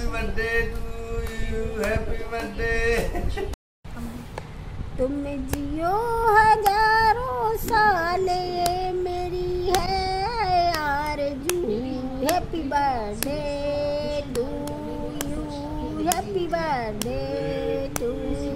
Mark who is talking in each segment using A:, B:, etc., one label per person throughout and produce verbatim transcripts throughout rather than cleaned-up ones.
A: Birthday to you, happy birthday.
B: तुम जियो हजारों साल ये मेरी है आरज़ू। Happy birthday to you, happy birthday to you.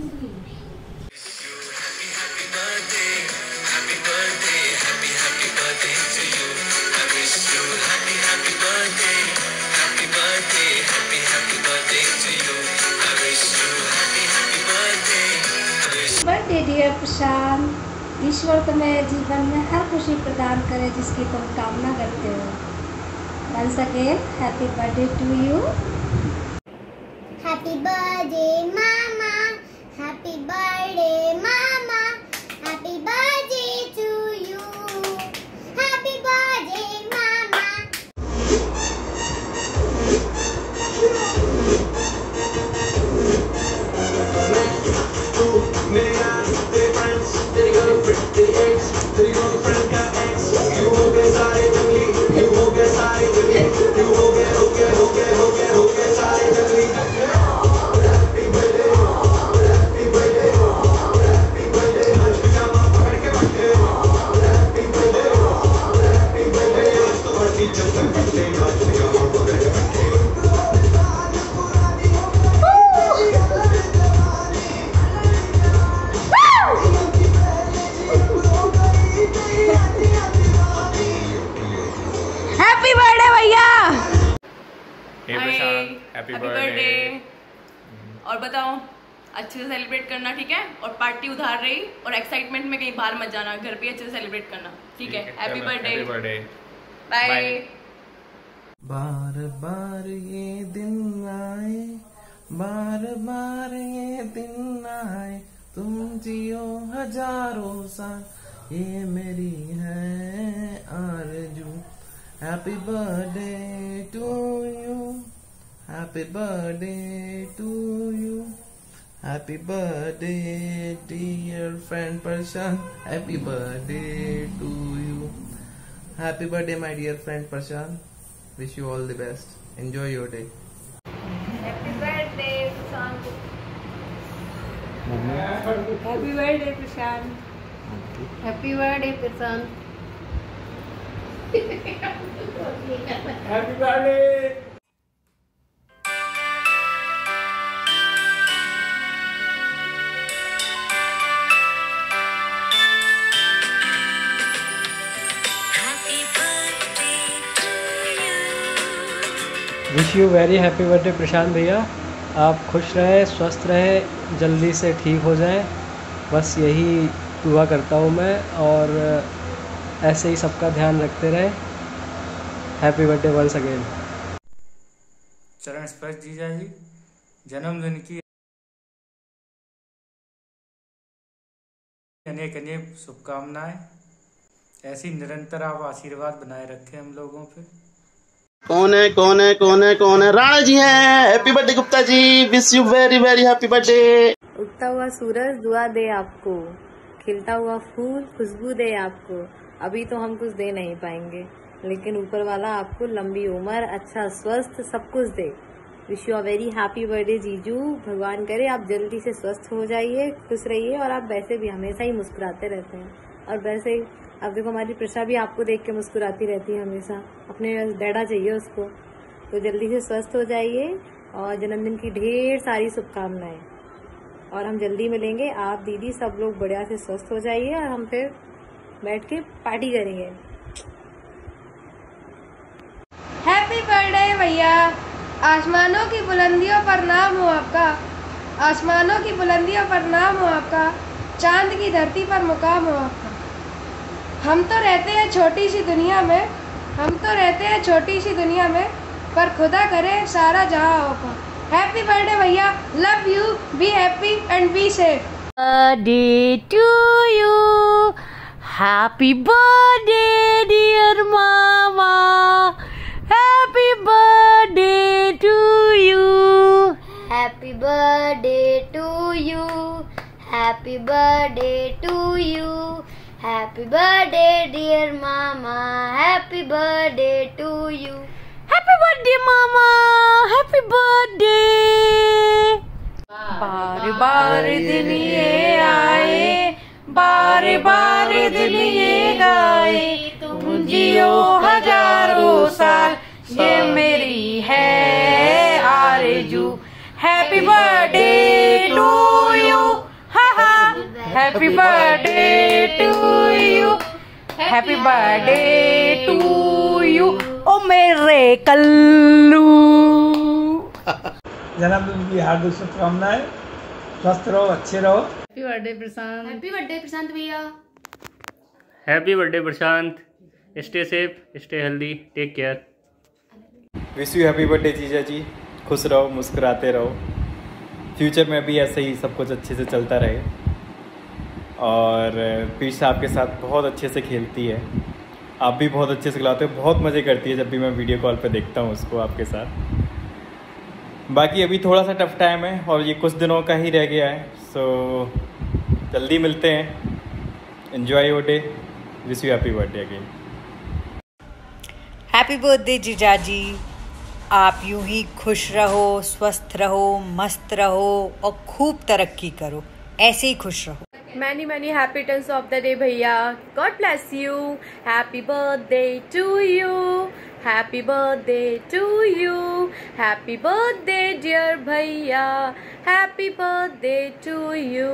B: Birthday dear Prashant, ईश्वर तुम्हें जीवन में हर खुशी प्रदान करे जिसकी तुम कामना करते हो। Once again happy birthday to you.
C: Happy birthday मामा, हैप्पी बर्थडे मामा, happy birthday to you, happy birthday मामा।
D: Happy birthday. और बताओ अच्छे से सेलिब्रेट करना, ठीक है? और पार्टी उधार रही और एक्साइटमेंट में कहीं बाहर मत जाना, घर पे अच्छे से सेलिब्रेट करना, ठीक है? Happy birthday, bye.
A: बार बार ये दिन आए, बार बार ये दिन आए, तुम जियो हजारों साल ये मेरी है आरज़ू। Happy birthday to you, happy birthday to you, happy birthday dear friend Prashant, happy birthday to you, happy birthday my dear friend Prashant, wish you all the best, enjoy your day.
B: Happy birthday Prashant, happy birthday Prashant, happy birthday Prashant,
A: happy birthday.
E: Wish you very happy birthday Prashant भैया। आप खुश रहें, स्वस्थ रहें, जल्दी से ठीक हो जाएं, बस यही दुआ करता हूँ मैं। और ऐसे ही सबका ध्यान रखते रहें। Happy birthday once again.
F: चरण स्पर्श जीजा जी, जन्मदिन की अनेक अनेक शुभकामनाएं। ऐसी निरंतर आप आशीर्वाद बनाए रखें हम लोगों पे।
G: कौन है कौन है कौन है कौन है? राणा जी हैं। Happy birthday Gupta ji, wish you very very happy birthday.
B: उगता हुआ सूरज दुआ दे आपको, खिलता हुआ फूल खुशबू दे आपको। अभी तो हम कुछ दे नहीं पाएंगे, लेकिन ऊपर वाला आपको लंबी उम्र, अच्छा स्वस्थ सब कुछ दे। Wish you a very happy birthday जीजू। भगवान करे आप जल्दी से स्वस्थ हो जाइए, खुश रहिए। और आप वैसे भी हमेशा ही मुस्कुराते रहते हैं, और वैसे ही अब देखो हमारी प्रशा भी आपको देख के मुस्कुराती रहती है हमेशा। अपने डैडा चाहिए उसको, तो जल्दी से स्वस्थ हो जाइए और जन्मदिन की ढेर सारी शुभकामनाएं। और हम जल्दी मिलेंगे, आप दीदी सब लोग बढ़िया से स्वस्थ हो जाइए और हम फिर बैठ के पार्टी करेंगे।
H: हैप्पी बर्थडे भैया। आसमानों की बुलंदियों पर नाम हो आपका, आसमानों की बुलंदियों पर नाम हो आपका, चांद की धरती पर मुकाम हो आपका। हम तो रहते हैं छोटी सी दुनिया में, हम तो रहते हैं छोटी सी दुनिया में, पर खुदा करे सारा जहां होगा। हैप्पी बर्थडे भैया, love you, be happy and be safe.
I: Birthday to you, happy birthday dear मामा, happy birthday to you,
C: happy birthday to you, happy birthday to you, happy birthday dear मामा, happy birthday to you,
I: happy birthday मामा, happy birthday बार दिन ये आए, बार बार दिन ये गाए, तुम जियो हजारों साल, ये मेरी है आरज़ू। हैप्पी बर्थडे टू यू, हा हा, happy birthday to you, happy birthday to you, ओ मेरे कल्लू।
F: जन्मदिन की हार्दिक शुभकामनाएं, स्वस्थ रहो, अच्छे रहो।
B: Happy birthday Prashant.
H: Happy birthday Prashant भैया।
E: Happy birthday Prashant, stay safe, stay healthy, take care.
J: Wish you happy birthday जीजा जी, खुश रहो, मुस्कुराते रहो, फ्यूचर में भी ऐसे ही सब कुछ अच्छे से चलता रहे। और पीछा आपके साथ बहुत अच्छे से खेलती है, आप भी बहुत अच्छे से खिलाते हो, बहुत मज़े करती है जब भी मैं वीडियो कॉल पे देखता हूँ उसको आपके साथ। बाकी अभी थोड़ा सा टफ टाइम है और ये कुछ दिनों का ही रह गया है, सो जल्दी मिलते हैं। Enjoy your day, wish you happy birthday again.
I: Happy birthday जीजा जी, आप यूं ही खुश रहो, स्वस्थ रहो, मस्त रहो और खूब तरक्की करो, ऐसे ही खुश रहो।
H: Many many happy returns of the day भैया। God bless you। Happy birthday to you। Happy birthday to you। Happy birthday dear भैया। Happy birthday to you।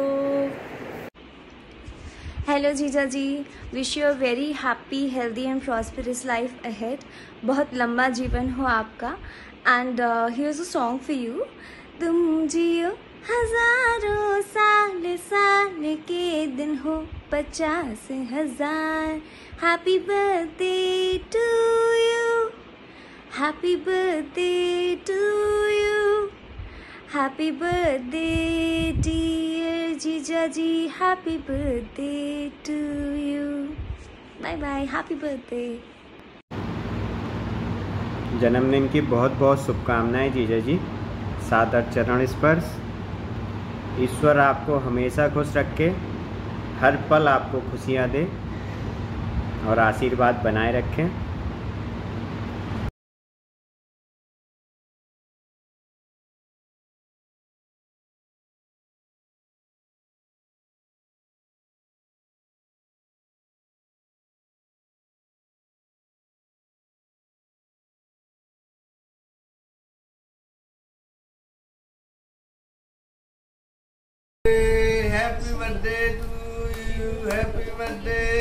K: Hello जीजा जी, wish you a very happy healthy and prosperous life ahead. बहुत लंबा जीवन हो आपका। And here's a song for you. तुम जियो हजारों साल, साल के दिन हो पचास हजार। Happy birthday to you, happy birthday to you, happy birthday dear जीजा जी, happy birthday to you. Bye bye, happy birthday.
L: जन्मदिन की बहुत बहुत शुभकामनाएं जीजा जी। सादर चरण स्पर्श। ईश्वर आपको हमेशा खुश रखे, हर पल आपको खुशियां दे और आशीर्वाद बनाए रखें।
A: Happy birthday to you, happy birthday